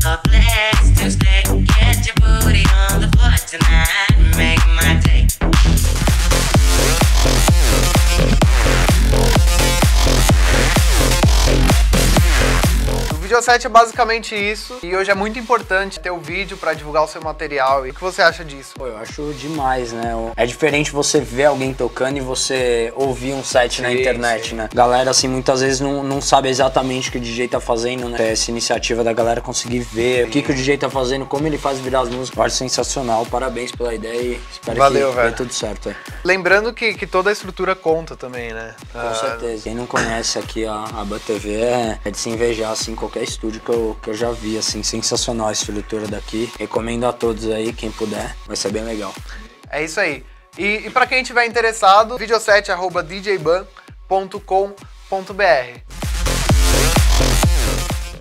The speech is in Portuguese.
Up legs to stick, get your booty on the floor tonight, make my day. O videoset é basicamente isso, e hoje é muito importante ter o vídeo pra divulgar o seu material. E o que você acha disso? Pô, eu acho demais, né? É diferente você ver alguém tocando e você ouvir um set na internet, né? Galera, assim, muitas vezes não sabe exatamente o que o DJ tá fazendo, né? Essa iniciativa da galera conseguir ver o que o DJ tá fazendo, como ele faz virar as músicas. Eu acho sensacional, parabéns pela ideia e espero que dê tudo certo aí. Lembrando que toda a estrutura conta também, né? Com certeza. Quem não conhece aqui a Aba TV é de se invejar, assim, qualquer estúdio que eu já vi, assim, sensacional a estrutura daqui. Recomendo a todos aí, quem puder, vai ser bem legal. É isso aí. E pra quem tiver interessado, videoset@djban.com.br.